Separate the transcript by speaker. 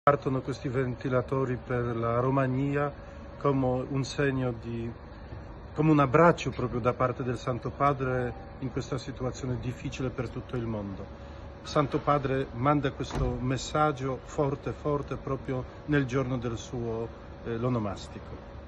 Speaker 1: Partono questi ventilatori per la Romania come un segno come un abbraccio proprio da parte del Santo Padre in questa situazione difficile per tutto il mondo. Il Santo Padre manda questo messaggio forte proprio nel giorno del suo l'onomastico.